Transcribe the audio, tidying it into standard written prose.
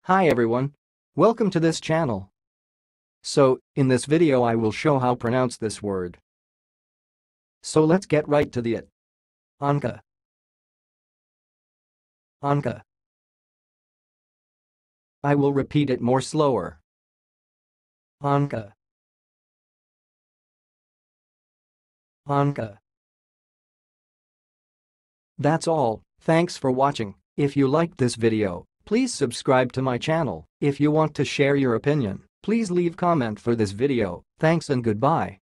Hi everyone. Welcome to this channel. So, in this video I will show how pronounce this word. So let's get right to it. Onhka. Onhka. I will repeat it more slower. Onhka. Onhka. That's all. Thanks for watching. If you liked this video, please subscribe to my channel. If you want to share your opinion, please leave comment for this video. Thanks and goodbye.